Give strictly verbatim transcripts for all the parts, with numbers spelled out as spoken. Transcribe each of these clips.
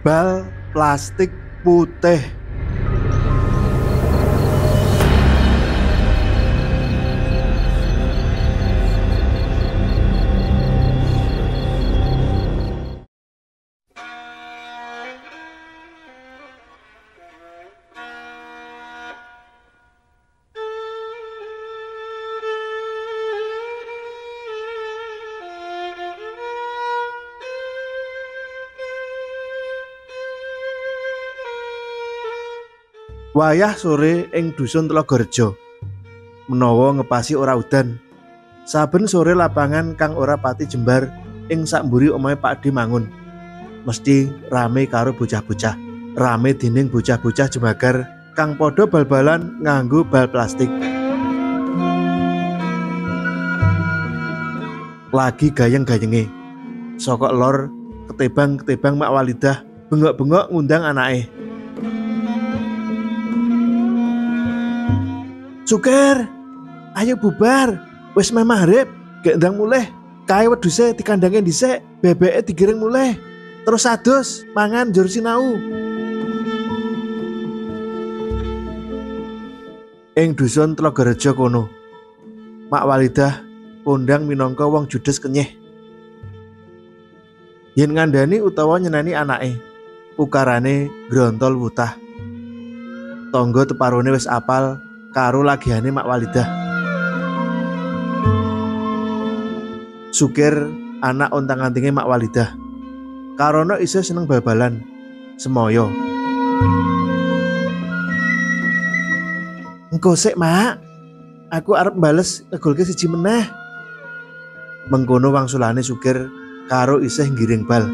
Bal plastik putih. Wayah sore ing dusun Tlagarja. Menawa ngepasi ora udan, saben sore lapangan kang ora pati jembar ing sakmburi omahe Pakdi mangun mesti rame karo bocah-bocah. Rame dening bocah-bocah jemagar kang padha bal-balan nganggo bal plastik. Lagi gayeng-gayenge saka lor ketebang-ketebang Mak Walidah bengok-bengok ngundang anake. Suker, ayo bubar, wis meh maghrib, gek ndang mulih. Kae wedhuse dikandange dhisik, bebeke digiring mulih. Terus adus mangan njur sinau. Ing dusun Tlagarja kono, Mak Walidah kondang minangka wong judes kenyih. Yen ngandani utawa nyeneni anake, ukarane grontol wutah. Tangga teparone wis apal karo lagiane Mak Walidah. Sukir anak ontang-antinge Mak Walidah. Karono isih seneng bal-balan, semoyo. Engko sik, Mak. Aku arep bales ngegolke siji meneh. Mengkono wangsulane Sukir karo isih ngiring bal.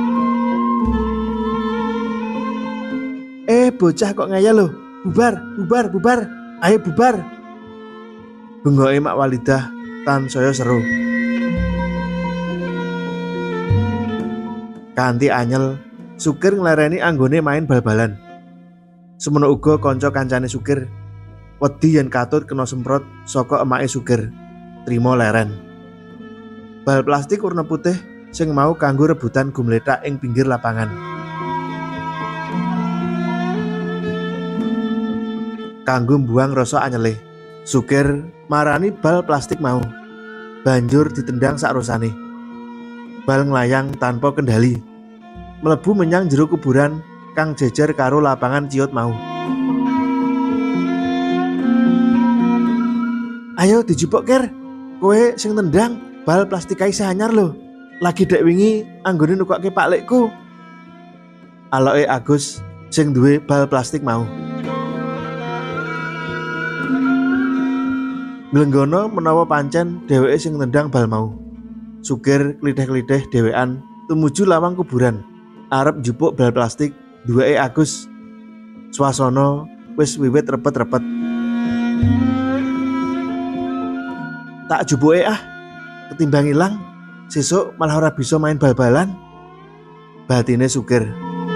Eh, bocah kok ngeyel lho. Bubar, bubar, bubar. Ayo bubar. Bengoke Mak Walidah tansaya seru. Kanthi anyel, Sukir nglereni anggone main bal-balan. Semono uga kanca-kancane Sukir. Wedi yen katut kena semprot saka emake Sukir. Trima leren. Bal plastik warna putih sing mau kanggo rebutan gumlethak ing pinggir lapangan. Kanggo mbuang rasa anyele, Sukir marani bal plastik mau. Banjur ditendang sakrosane. Bal nglayang tanpa kendali, mlebu menyang jero kuburan kang jejer karo lapangan ciut mau. Ayo dijupuk, Ker. Kowe sing tendang bal plastik kae anyar lho. Lagi dek wingi anggone nukokke Pak Lekku. Aloke Agus sing duwe bal plastik mau. Glenggono menawa pancen dheweke sing nendang bal mau. Sukir klitheh-klitheh dhewean tumuju lawang kuburan, arep njupuk bal plastik duweke Agus. Swasana wis wiwit repet-repet. Tak jupuke ah, ketimbang ilang, sesuk malah ora bisa main bal-balan. Batine Sukir.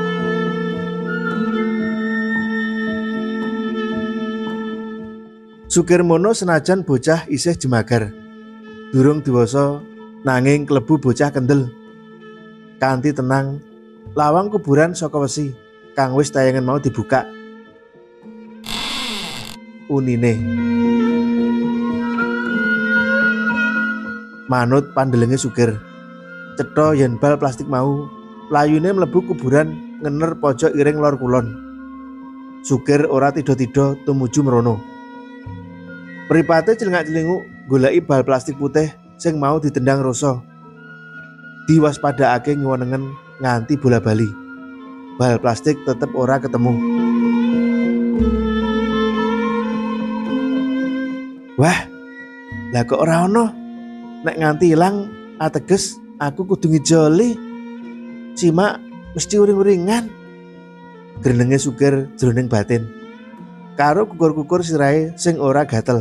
Sukir mono senajan bocah isih jemagar. Durung diwasa nanging klebu bocah kendel. Kanthi tenang, lawang kuburan saka wesi kang wis tayangan mau dibuka. Unine. Manut pandelenge Sukir, cetha yen bal plastik mau playune mlebu kuburan ngener pojok iring lor kulon. Sukir ora tida-tida tumuju mrono. Mripate celengak-celinguk goleki bal plastik putih sing mau ditendang rasa. Diwaspadakake ngiwonengen nganti bola-bali. Bal plastik tetep ora ketemu. Wah, lah kok ora ono? Nek nganti ilang ateges aku kudu ngijoli. Cimak mesti uring-uringan. Grenenge Sukir jroning batin. Karo kukur-kukur sirahe sing ora gatel.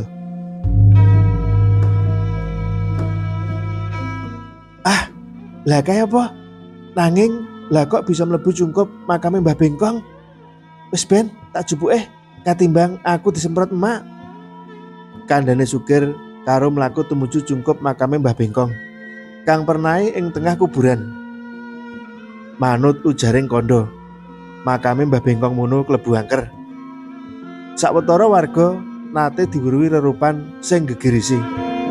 Ah, lah kaya apa? Nanging lah kok bisa mlebu cungkup makame Mbah Bengkong? Wis ben tak jupuke katimbang aku disemprot emak. Kandhane Sukir karo mlaku tumuju cungkup makame Mbah Bengkong kang pernahe ing tengah kuburan. Manut ujaring kondo, makame Mbah Bengkong Mono klebu angker. Sawetara warga nate diweruhi rerupan sing gegirisi.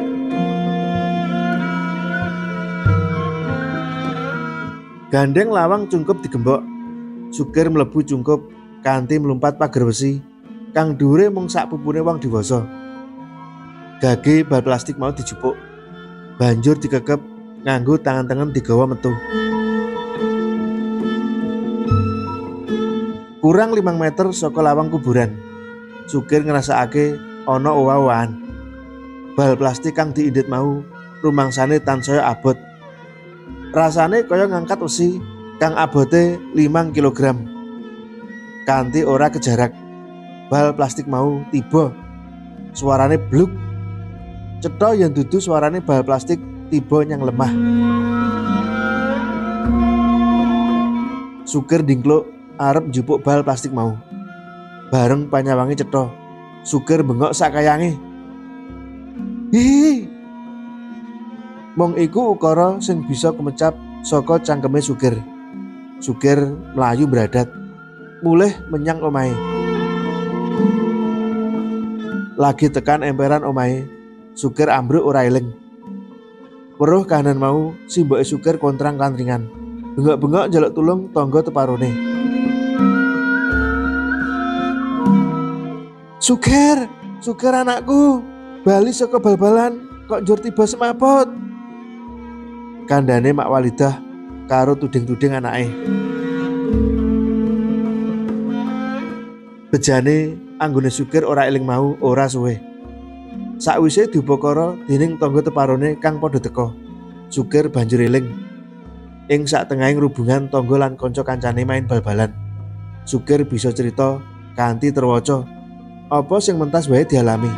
Gandeng lawang cungkup digembok. Sugir mlebu cungkup kanthi mlumpat pager besi kang dhuwure mung sak pupune wong diwasa. Gage bal plastik mau dijupuk, banjur dikekep nganggo tangan-tangan digawa metu. Kurang limang meter saka lawang kuburan, Sugir ngrasakake ana owah-owahan. Bal plastik kang diindit mau rumangsane tansaya abot. Rasane kaya ngangkat wesi kang abote limang kilogram. Kanthi ora kejarak, bal plastik mau tiba. Suarane bluk. Cetha yen dudu suarane bal plastik tiba nyang lemah. Sugir ndingkluk arep njupuk bal plastik mau. Bareng panyawange cetha, Sugir bengok sakayange. Hihi. Mong iku ukara sing bisa kemecap saka cangkeme Sugir. Sugir mlayu bradat, mulih menyang omahe. Lagi tekan emperan omahe, Sugir ambruk ora eling. Weruh kahanan mau, simboke Sugir kontrang-kantringan. Bengok-bengok njaluk tulung tangga teparone. Sugir, Sugir anakku, bali saka bal-balan kok njur tiba semaput. Kandhane Mak Walidah karo tuding-tuding anake. Bejane anggone Sugir ora eling mau ora suwe. Sakwise diupakara dening tangga teparone kang padha teka, Sugir banjur eling. Ing satengahing rubungan tangga lan kanca kancane main bal-balan, Sugir bisa cerita kanthi terwaca apa sing mentas wae dialami.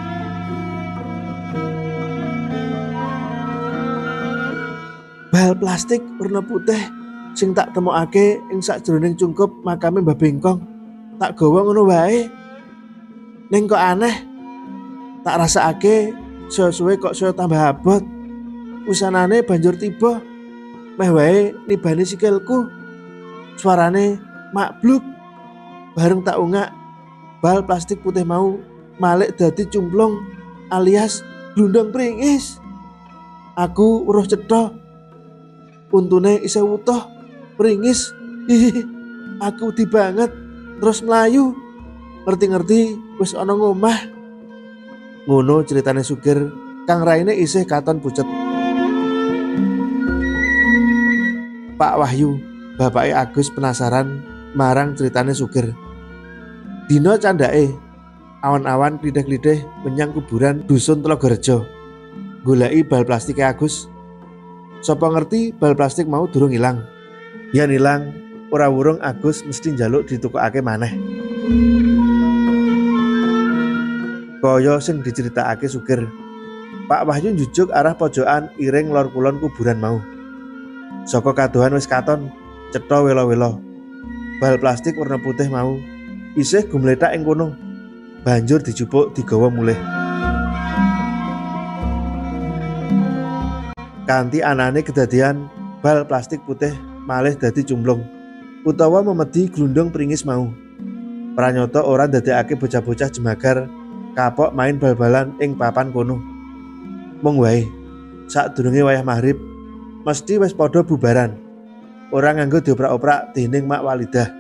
Bal plastik warna putih sing tak temokake ing sakjroning cungkup makame Mbah Bengkong tak gawa ngono wae. Ning kok aneh, tak rasakake suwe-suwe kok saya tambah abot. Usanane banjur tiba, meh wae nibane sikilku. Suarane makbluk. Bareng tak ungak, bal plastik putih mau malik dadi cumplung alias glundung pringis. Aku weruh cetha. Untune isih wutuh, pringis. Hihi, aku wedi banget. Terus melayu. Ngerti-ngerti wis ana ngomah. Ngono ceritane Sugir kang raine isih katon pucet. Pak Wahyu, bapake Agus penasaran marang ceritane Sugir. Dina candhake, awan-awan klideh-klideh menyang kuburan dusun Tlagarjo. Goleki bal plastike Agus. Sapa ngerti bal plastik mau durung ilang. Yen ilang, ora wurung Agus mesti njaluk ditukokake maneh. Kaya sing diceritakake Sugir, Pak Wahyu njujuk arah pojokan iring lor kulon kuburan mau. Saka kadohan wis katon, cetha welo-welo. Bal plastik warna putih mau isih gumletak ing kono. Banjur dijupuk digawa mulih. Kanthi anane kedadian bal plastik putih malih dadi cumplung utawa memedi glundung pringis mau. Pranyata ora ndadekake bocah-bocah jemagar kapok main bal-balan ing papan kono. Mung wae sadurunge wayah maghrib mesti wis padha bubaran. Ora nganggo dioprak-oprak dening Mak Walidah.